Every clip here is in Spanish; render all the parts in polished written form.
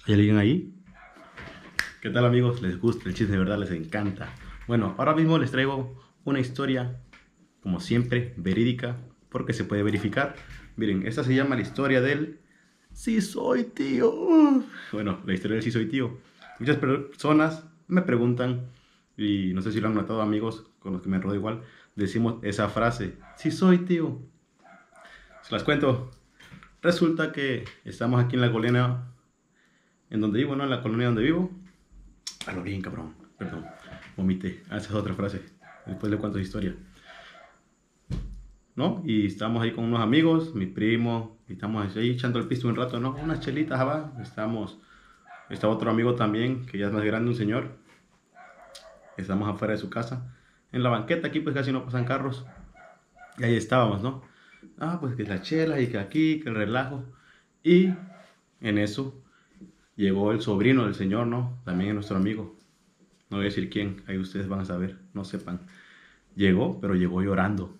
¿Hay alguien ahí? ¿Qué tal, amigos? ¿Les gusta el chisme? De verdad les encanta. Bueno, ahora mismo les traigo una historia, como siempre, verídica, porque se puede verificar. Miren, esta se llama la historia del Sí soy tío. Bueno, la historia del Sí soy tío. Muchas personas me preguntan, y no sé si lo han notado, amigos, con los que me rodeo igual, decimos esa frase, Sí soy tío. Se las cuento. Resulta que estamos aquí en la colonia en donde vivo, ¿no? En la colonia donde vivo. A lo bien, cabrón. Perdón, vomité. Ah, esa es otra frase. Después le cuento historia. ¿No? Y estamos ahí con unos amigos, mi primo, y estamos ahí echando el piso un rato, ¿no? Unas chelitas abajo. Está otro amigo también, que ya es más grande, un señor. Estamos afuera de su casa. En la banqueta aquí pues casi no pasan carros. Y ahí estábamos, ¿no? Ah, pues que la chela y que aquí, que el relajo. Y en eso llegó el sobrino del señor, ¿no? También es nuestro amigo. No voy a decir quién, ahí ustedes van a saber, no sepan. Llegó, pero llegó llorando.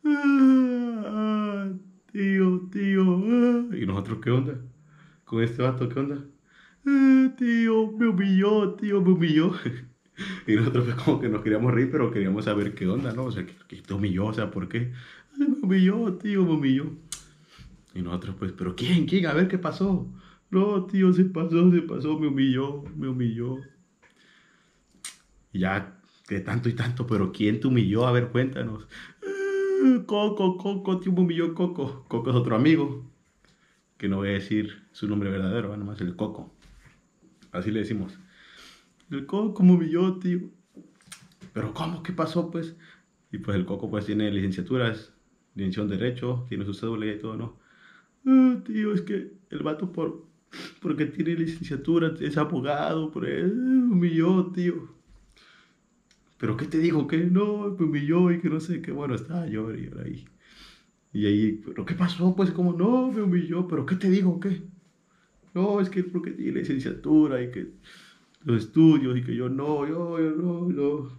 Ah, tío, tío. ¿Y nosotros qué onda? Con este vato, ¿qué onda? Tío, me humilló, tío, me humilló. Y nosotros pues como que nos queríamos reír, pero queríamos saber qué onda, ¿no? O sea, ¿qué te humilló? O sea, ¿por qué? Me humilló, tío, me humilló. Y nosotros pues, ¿pero quién? ¿Quién? A ver qué pasó. No, tío, se pasó, me humilló, me humilló. Y ya, de tanto y tanto, pero ¿quién te humilló? A ver, cuéntanos. Coco, tío, me humilló Coco. Coco es otro amigo, que no voy a decir su nombre verdadero, nomás el Coco. Así le decimos. El Coco me humilló, tío. Pero ¿cómo? ¿Qué pasó, pues? Y pues el Coco pues tiene licenciaturas, licenciado en Derecho, tiene su cédula y todo, ¿no? Tío, es que el vato porque tiene licenciatura, es abogado, por eso me humilló, tío. ¿Pero qué te dijo? ¿Qué? No, me humilló y que no sé qué. Bueno, estaba yo ahí. Y ahí, ¿pero qué pasó? Pues como, no, me humilló, ¿pero qué te dijo? ¿Qué? No, es que porque tiene licenciatura y que los estudios y que yo no, yo no, no.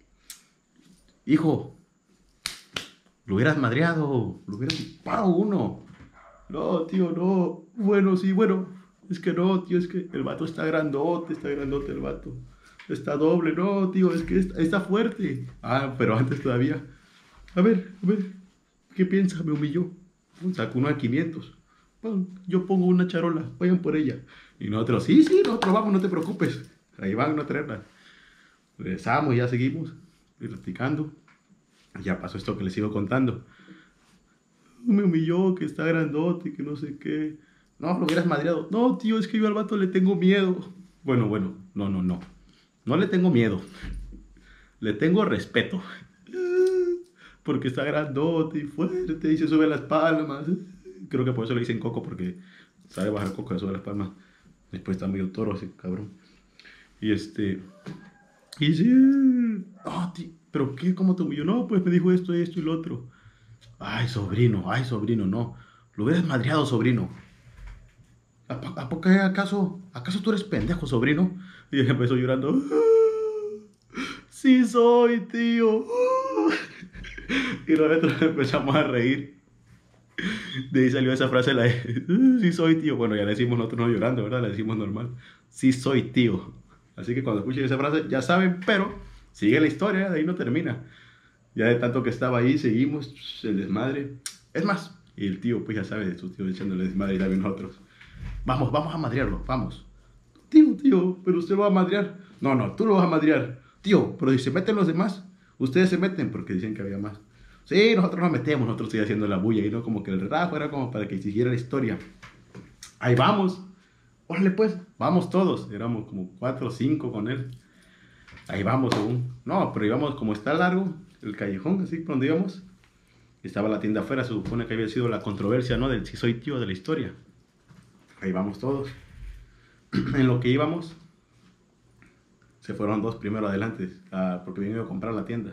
Hijo, lo hubieras madreado, lo hubieras disparado uno. No, tío, no. Bueno, sí, bueno. Es que no, tío, es que el vato está grandote el vato. Está doble, no, tío, es que está fuerte. Ah, pero antes todavía. A ver, ¿qué piensa? Me humilló. Sacó uno de 500. Yo pongo una charola, vayan por ella. Y nosotros, sí, sí, nosotros vamos, no te preocupes. Ahí van a traerla. Regresamos, ya seguimos platicando. Ya pasó esto que les sigo contando. Me humilló, que está grandote, que no sé qué. No, lo hubieras madreado. No, tío, es que yo al vato le tengo miedo. Bueno, no. No le tengo miedo. Le tengo respeto. Porque está grandote y fuerte y se sube las palmas. Creo que por eso le dicen Coco, porque sabe bajar Coco, se sube las palmas. Después está medio toro ese cabrón. Y y sí. Oh, tío, ¿pero qué? ¿Cómo te humilló? No, pues me dijo esto, esto y lo otro. Ay, sobrino, no. Lo hubieras madreado, sobrino. ¿A poco acaso tú eres pendejo, sobrino? Y él empezó llorando. Sí soy, tío. Y nosotros empezamos a reír. De ahí salió esa frase, la de, sí soy tío. Bueno, ya le decimos nosotros no llorando, ¿verdad? Le decimos normal. Sí soy tío. Así que cuando escuchen esa frase, ya saben, pero sigue la historia, de ahí no termina. Ya de tanto que estaba ahí, seguimos el desmadre. Es más, y el tío, pues ya sabe, de su tío echándole desmadre y también nosotros. Vamos a madrearlo, vamos. Tío, pero usted lo va a madrear. No, tú lo vas a madrear. Tío, pero si se meten los demás, ustedes se meten porque dicen que había más. Sí, nosotros nos metemos, nosotros estoy haciendo la bulla y no como que el relajo era como para que siguiera la historia. Ahí vamos. Órale pues, vamos todos. Éramos como 4 o 5 con él. Ahí vamos aún. No, pero íbamos como está largo, el callejón, así por donde íbamos. Estaba la tienda afuera, se supone que había sido la controversia, ¿no? Del si soy tío de la historia. Ahí vamos todos. En lo que íbamos, se fueron dos primero adelante, porque vino a comprar la tienda.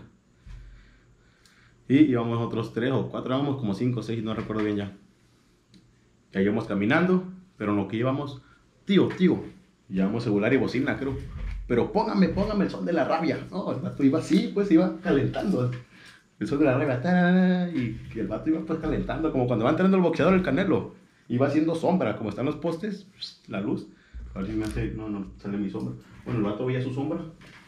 Y íbamos otros 3 o 4, íbamos como 5 o 6, no recuerdo bien ya. Ya íbamos caminando, pero en lo que íbamos, tío, llevamos celular y bocina, creo. Pero póngame el son de la rabia. No, el vato iba así, pues iba calentando. El son de la rabia, tarara, y el vato iba pues calentando, como cuando va entrando el boxeador, el Canelo. Iba haciendo sombra, como están los postes, la luz. Alguien me hace, no, no, sale mi sombra. Bueno, el vato veía su sombra.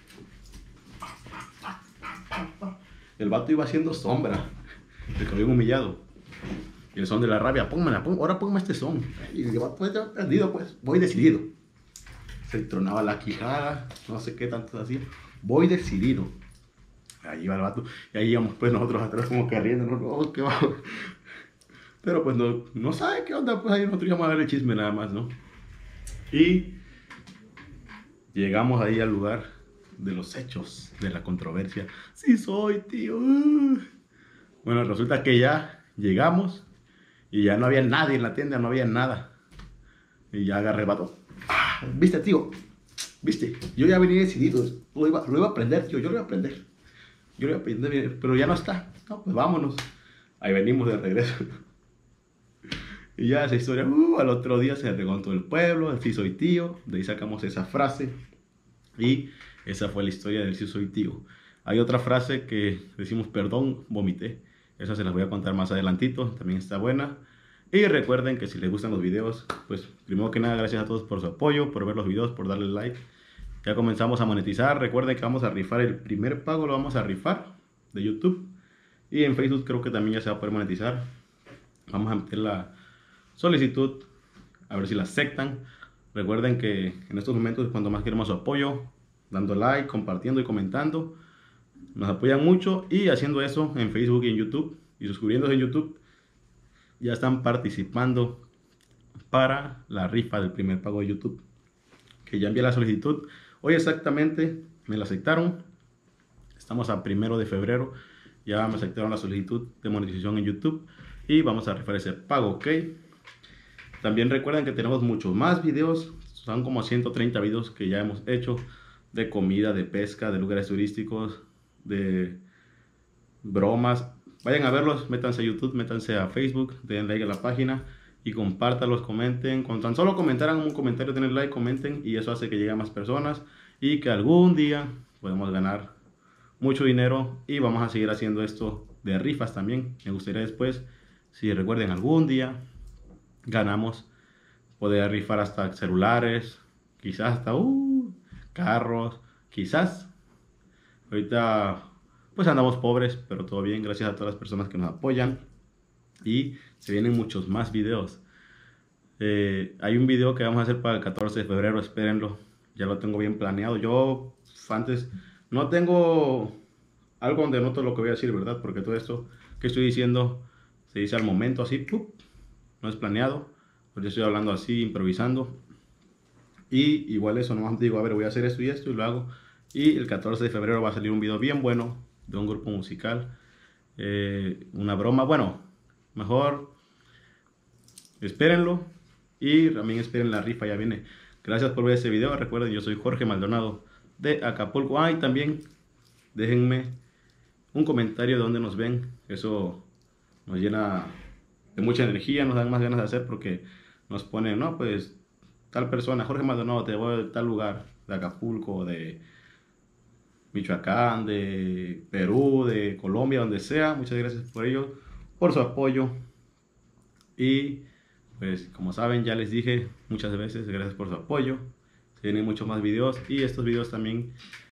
El vato iba haciendo sombra. El que había humillado. Y el son de la rabia, póngmela, ahora póngame este son. Y el vato estaba perdido, pues, voy decidido. Se tronaba la quijada, no sé qué tanto hacía. Voy decidido. Ahí iba el vato. Y ahí íbamos pues nosotros atrás como que riendo, no, qué va. Pero pues no sabe qué onda, pues ahí nosotros íbamos a ver el chisme nada más, ¿no? Y llegamos ahí al lugar de los hechos, de la controversia. Sí soy, tío. Bueno, resulta que ya llegamos y ya no había nadie en la tienda, no había nada. Y ya agarré el vato. ¿Viste, tío? ¿Viste? Yo ya venía decidido. Lo iba a aprender, tío. Yo lo iba a aprender. Yo lo iba a aprender, pero ya no está. No, pues vámonos. Ahí venimos de regreso. Y ya esa historia, al otro día se regó en todo el pueblo, sí soy tío. De ahí sacamos esa frase. Y esa fue la historia del sí soy tío. Hay otra frase que decimos, perdón, vomité. Esa se las voy a contar más adelantito. También está buena. Y recuerden que si les gustan los videos, pues primero que nada, gracias a todos por su apoyo, por ver los videos, por darle like. Ya comenzamos a monetizar. Recuerden que vamos a rifar el primer pago, lo vamos a rifar de YouTube. Y en Facebook creo que también ya se va a poder monetizar. Vamos a meter la solicitud, a ver si la aceptan. Recuerden que en estos momentos es cuando más queremos su apoyo, dando like, compartiendo y comentando. Nos apoyan mucho y haciendo eso en Facebook y en YouTube. Y suscribiéndose en YouTube, ya están participando para la rifa del primer pago de YouTube. Que ya envié la solicitud. Hoy exactamente me la aceptaron. Estamos a 1 de febrero. Ya me aceptaron la solicitud de monetización en YouTube. Y vamos a rifar ese pago, ¿ok? También recuerden que tenemos muchos más videos. Son como 130 videos que ya hemos hecho. De comida, de pesca, de lugares turísticos, de bromas. Vayan a verlos, métanse a YouTube, métanse a Facebook, den like a la página y compártanlos, comenten. Con tan solo comentaran un comentario, denle like, comenten y eso hace que llegue a más personas y que algún día podamos ganar mucho dinero y vamos a seguir haciendo esto de rifas también. Me gustaría después, si recuerden algún día ganamos, poder rifar hasta celulares, quizás hasta carros, quizás. Ahorita pues andamos pobres, pero todo bien, gracias a todas las personas que nos apoyan. Y se vienen muchos más videos. Hay un video que vamos a hacer para el 14 de febrero, espérenlo. Ya lo tengo bien planeado. Yo antes no tengo algo donde noto lo que voy a decir, ¿verdad? Porque todo esto que estoy diciendo se dice al momento, así, ¡pup! No es planeado. Pues yo estoy hablando así, improvisando. Y igual eso, nomás digo, a ver, voy a hacer esto y lo hago. Y el 14 de febrero va a salir un video bien bueno de un grupo musical. Una broma, bueno, mejor espérenlo. Y también esperen la rifa, ya viene. Gracias por ver este video. Recuerden, yo soy Jorge Maldonado de Acapulco. Y también déjenme un comentario de dónde nos ven. Eso nos llena de mucha energía, nos dan más ganas de hacer porque nos ponen, no, pues tal persona, Jorge Maldonado, te voy a tal lugar, de Acapulco, de Michoacán, de Perú, de Colombia, donde sea. Muchas gracias por ello, por su apoyo. Y pues como saben, ya les dije muchas veces, gracias por su apoyo. Se vienen muchos más videos y estos videos también